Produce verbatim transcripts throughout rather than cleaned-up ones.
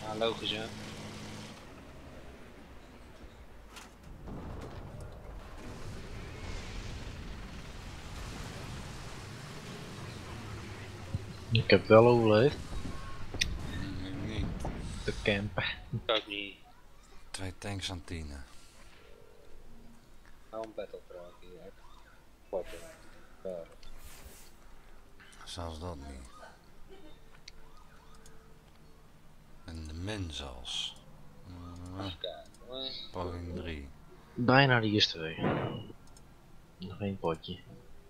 Ja, logisch hè. Ik heb wel overleefd. Nee, niet. Te campen. Ik ook niet. Twee tanks aan tienen. Wel een battle truck hier. Potje. Ja. Zelfs dat niet. En de min zelfs. Uh, Even kijken hoor. poging drie. Bijna de eerste twee. Nog één potje.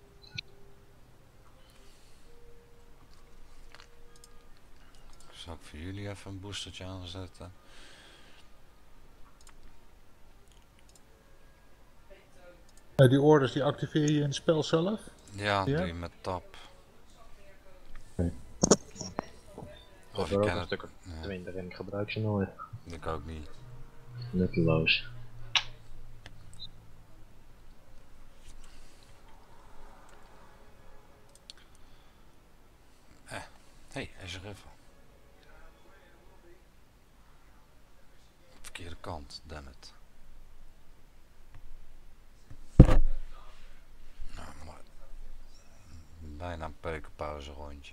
Zal ik voor jullie even een boostertje aanzetten? Uh, die orders die activeer je in het spel zelf? Ja, Ja? doe je met tab. Okay. Ik heb er ook een stuk of twintig en ik gebruik ze nooit. Ik ook niet. Nutteloos. Eh, hey, Azure River. Verkeerde kant, dammit. Nou, maar bijna een peukenpauze rondje.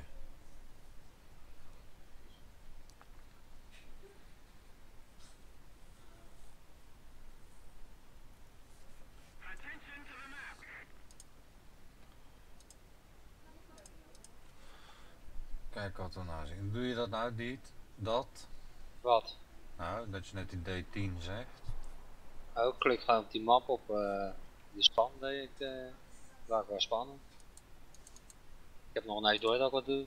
Kijk wat we nou zien. Doe je dat nou niet? Dat? Wat? Nou, dat je net die D tien zegt. Oh, klik gewoon op die map op uh, die span deed ik, uh, waar ik was spannen. Ik heb nog niet door dat ik wat doe.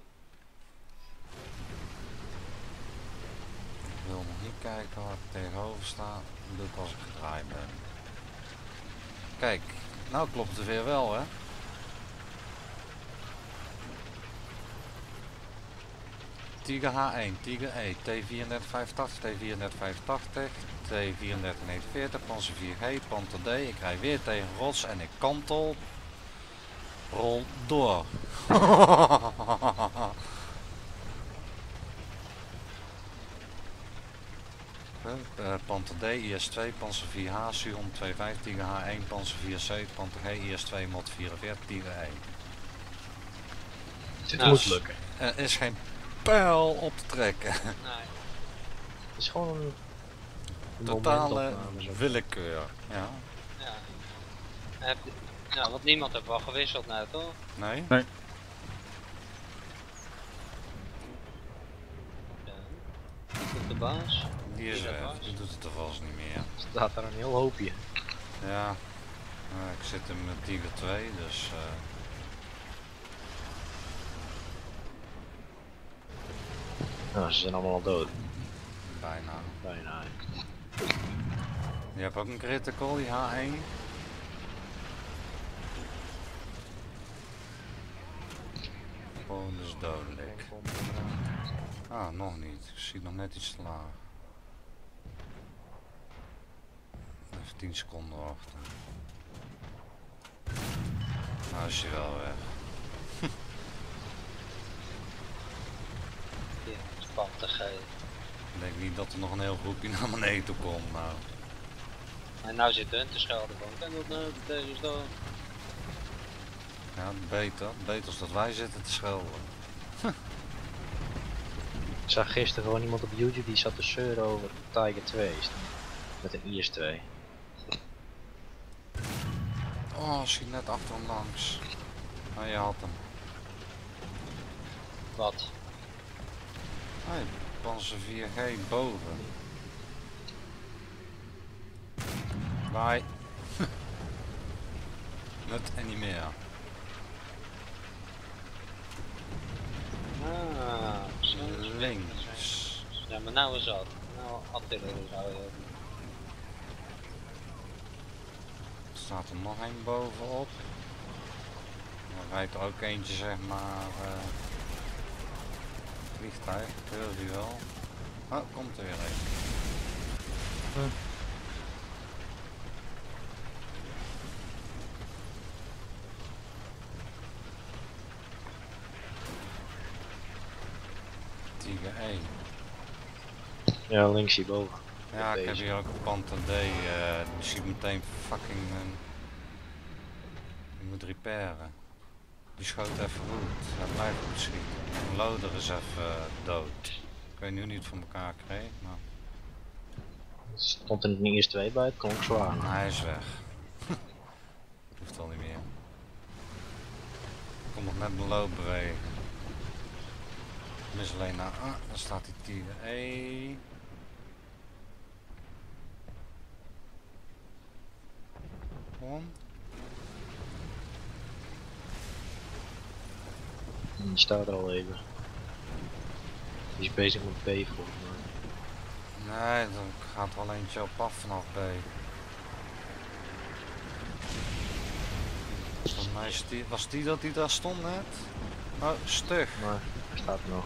Ik wil nog niet kijken waar ik tegenover sta. Dat doe ik als ik gedraaid ben. Kijk, nou klopt het weer wel hè. Tiger H één, Tiger E, T vierendertig vijfentachtig, T vierendertig vijfentachtig, T vierendertig negenenveertig, Panzer vier G, Panther D. Ik rij weer tegen rots en ik kantel. Rol door. uh, Panther D, I S twee, Panzer vier H, Su honderdvijfenvijftig, Tiger H één, Panzer vier C, Panther G, I S twee, Mod vierenveertig, Tiger E. Dit Nou, moet lukken. Er is geen pijl op te trekken. Nee. Het is gewoon een, een Totale momentopname, zo. willekeur. Ja. Ja. Heb, nou, want niemand heeft wel gewisseld nou toch? Nee? Nee. Ja. Op de baas. Die is Is dat weg. waar? Die doet het er vast niet meer. Staat er een heel hoopje. Ja. Uh, ik zit in met Tiger twee, dus... Uh... Nou, ze zijn allemaal al dood. Bijna. Bijna. Je hebt ook een critical, die H één. Oh, dat is dodelijk. Ah, nog niet. Ik zie nog net iets te laag. Even tien seconden wachten. Nou is hij wel weg. Ja, span te geven. Ik denk niet dat er nog een heel groepje naar beneden toe komt. Nou. En nou zit hun te schelden van, kijk wat nou, deze is dood. Ja, beter. Beter als dat wij zitten te schelden. Ik zag gisteren gewoon iemand op YouTube die zat te zeuren over Tiger twee. Met een I S twee. Oh, schiet net achter hem langs. Oh, je had hem. Wat? Hey, Panzer vier G boven. Bye. Nut en niet meer. Ah, zo. Links. Ja, maar nou is dat. Nou, artillerie zou je hebben. Er staat er nog een bovenop. Er rijdt er ook eentje, zeg maar. Uh, vliegtuig, ik wil die wel. Oh, komt er weer een. Uh. Tiger één. Ja, links hierboven. Ja, ik heb Deze. hier ook een Panther D. Uh, die ziet meteen fucking... Uh, die moet repairen. Die schoot even goed. Hij blijft goed schieten. De loader is even uh, dood. Ik weet nu niet voor elkaar kreeg, maar... Er stond er niet eerst twee bij, het klonk zwaar. Nou, hij is weg. Hoeft al niet meer. Ik kom nog net mijn loop bewegen. Ik mis alleen naar... Ah, daar staat die Tiger. Hey. Kom. Die staat er al even. Die is bezig met B volgens mij. Nee, dan gaat er al eentje op af vanaf B. Volgens mij is die, was die dat die daar stond net? Oh, stug. Maar hij staat er nog.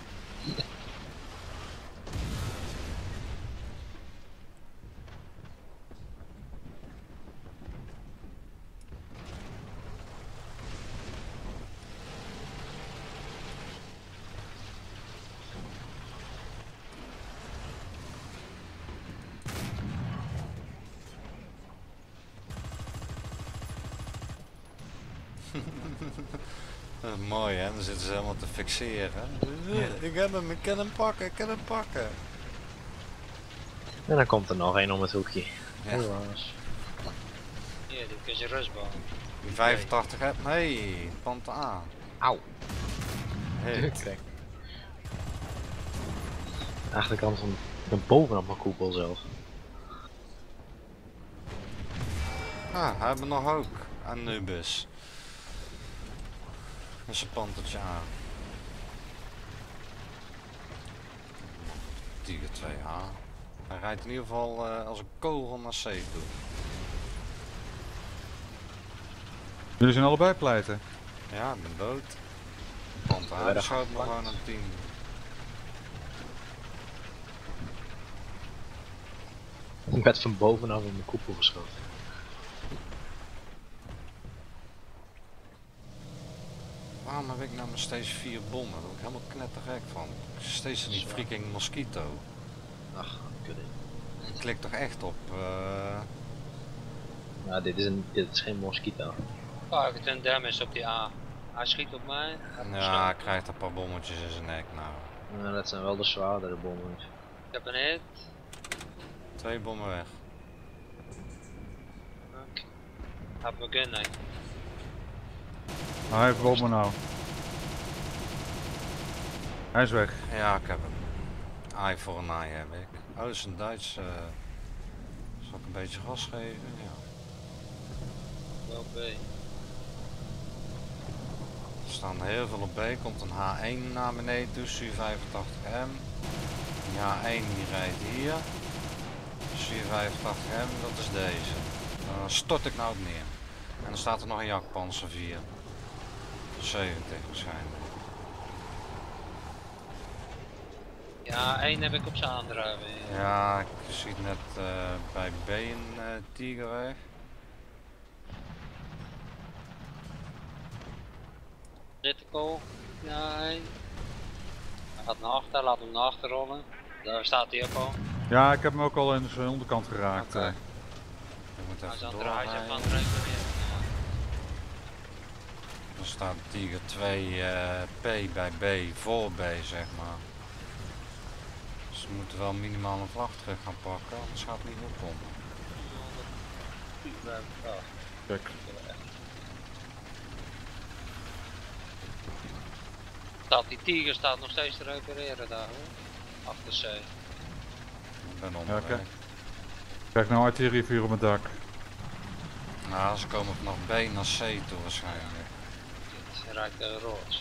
Dat is mooi hè, dan zitten ze helemaal te fixeren. Ja. Ik heb hem, ik kan hem pakken, ik kan hem pakken. En dan komt er nog één om het hoekje. Ja. Helaas. Hier, dit is je rustbal. Die vijfentachtig heb, nee, Panther A. Auw. Hit. Kijk. De achterkant van de bovenop mijn koepel zelf. Ah, hij heeft me nog ook. Anubis. Dat is een pantertje aan. Tiger twee A. Hij rijdt in ieder geval uh, als een kogel naar C toe. Jullie zijn allebei pleiten. Ja, ik ben dood. Panther Ja, A dat schoot gaat me gewoon een tien. Ik werd van bovenaf in mijn koepel geschoten. Waarom heb ik nou nog steeds vier bommen? Daar word ik helemaal knettergek van. Steeds die freaking mosquito. Ach, kut. Ik klik toch echt op. Uh... Ja, dit is, een, dit is geen mosquito. vijfentwintig damage op die A. Hij schiet op mij. Hij heeft Ja, hij me krijgt een paar bommetjes in zijn nek nou. Ja, dat zijn wel de zwaardere bommen. Ik heb een hit. Twee bommen weg. Okay. Hij heeft mijn gun, nee. Hij heeft Bob me nou. Hij is weg. Ja, ik heb hem. Eye voor een eye heb ik. Oh, dat is een Duits. Uh... Zal ik een beetje gas geven? Ja. Wel B. Er staan heel veel op B. Komt een H één naar beneden toe. S U vijfentachtig M. Die H één die rijdt hier. S U vijfentachtig M, dat is deze. Dan stort ik nou op neer. En dan staat er nog een jakpanzer vier. zeventig waarschijnlijk. Ja, één heb ik op zijn aandrijven. Ja, ik zie net uh, bij B een uh, Tiger weg. Critical. Ja, één. Hij gaat naar achter, laat hem naar achter rollen. Daar staat hij ook al. Ja, ik heb hem ook al in zijn onderkant geraakt. Oké. eh. Ik moet Hij is even aan het draaien, hij is doorrijden. aan het repareren. Dan staat Tiger twee uh, P bij B, voor B zeg maar. Dus we moeten wel minimaal een vlag terug gaan pakken, anders gaat het niet goed komen. Kijk. Staat die Tiger staat nog steeds te repareren daar hoor. Achter C. Ik ben onderweg. oké. Kijk nou artillerievuur op het dak. Nou, ze komen vanaf B naar C toe waarschijnlijk. Het rijdt de roze.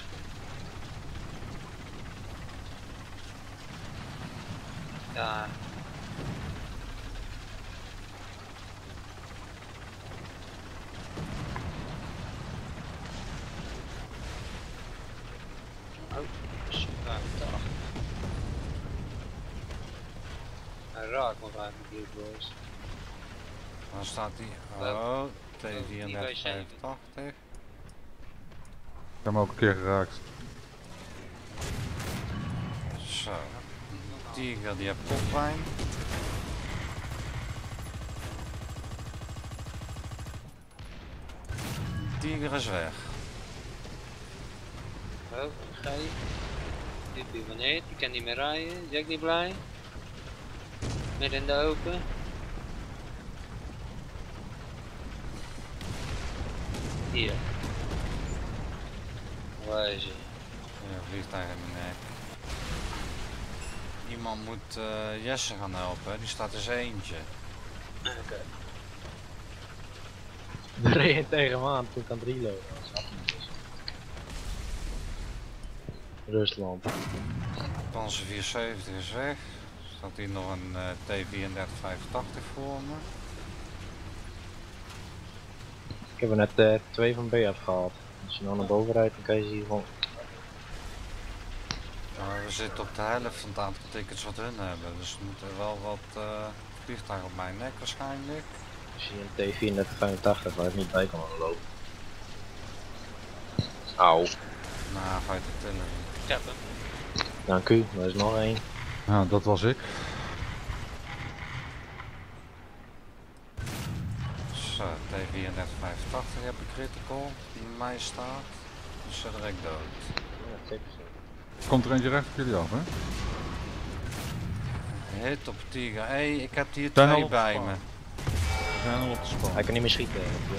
Ja. Oh, super. Hij raakt me bij de Blue Boys. Dan staat die, oh, T die vierendertig W vijfentachtig. Ik heb hem ook een keer geraakt. Zo. Tiger die heeft koppijn. Tiger is weg. Oh, ga je? Die heb je wanneer? Die kan niet meer rijden. Is ook niet blij? Midden in de open. Hier. Waar is hij? Ja, vliegtuig in mijn nek. Iemand moet uh, Jesse gaan helpen, die staat eens eentje. Oké. Okay. Er reed je tegen hem aan toen ik aan het reloaden was. Rusland. Panzer vierhonderdzeventig is weg. Staat hier nog een uh, T vierendertig vijfentachtig voor me. Ik heb er net uh, twee van B afgehaald. Als je nou naar boven rijdt, dan kan je ze hier gewoon. Nou, we zitten op de helft van het aantal tickets wat hun hebben, dus er moeten wel wat uh, vliegtuigen op mijn nek waarschijnlijk. Als je een T vierendertig vijfentachtig waar ik niet bij kan lopen. Auw. Nou, ga je te tillen. Ik heb hem. Dank u, er is nog één. Ja, dat was ik. Zo, T vierendertig vijfentachtig heb ik critical, die bij mij staat. Dus ze direct dood. Ja, tips. Komt er eentje recht op jullie af, hè? Hit op Tiger E, ik heb hier Zijn al twee op bij span. me. We zijn al op de span. Hij kan niet meer schieten.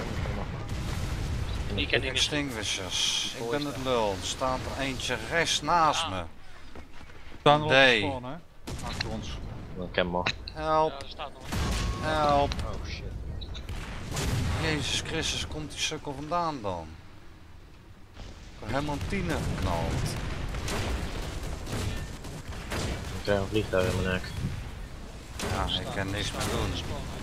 Die kan niet meer. Extinguishers, ik ben het lul. Er staat er eentje rechts naast me. We staan al op D. de span, hè? Achter ons. Ik ken hem al. Help, Ja, er staat nog. help. Oh shit. Jezus Christus, komt die sukkel vandaan dan? Ik heb helemaal een tiener geknald. Ik krijg een vliegtuig in mijn nek. Ja, ik kan niks meer doen.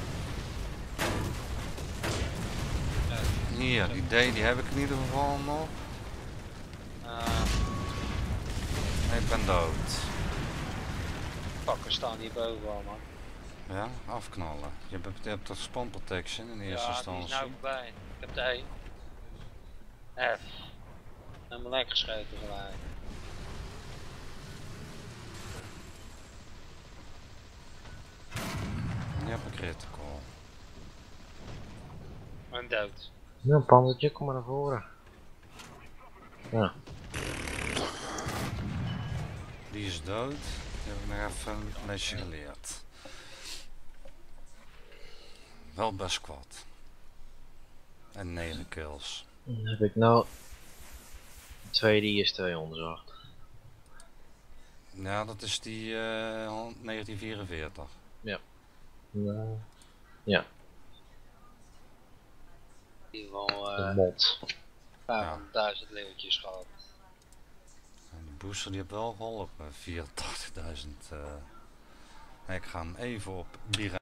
Hier, die D die heb ik in ieder geval nog. Uh, Ik ben dood. pakken staan hier boven al, man. Ja, afknallen. Je hebt, je hebt toch spawn protection in eerste Ja, die is instantie. nou voorbij. Ik heb de één. F. Helemaal lekker geschoten gelijk. Je hebt een critical. En dood. Ja, een panzertje, kom maar naar voren. Ja. Die is dood. Die heb ik nog even een lesje geleerd. Wel best squad. En negen kills. Dan heb ik nou twee die is tweehonderd. Ja, dat is die uh, negentien vierenveertig. Ja. Nou, ja. In ieder geval De uh, mod. vijfhonderdduizend leeuwtjes gehad. En de booster die heeft wel geholpen. vierentachtigduizend. Uh, ik ga hem even op Bira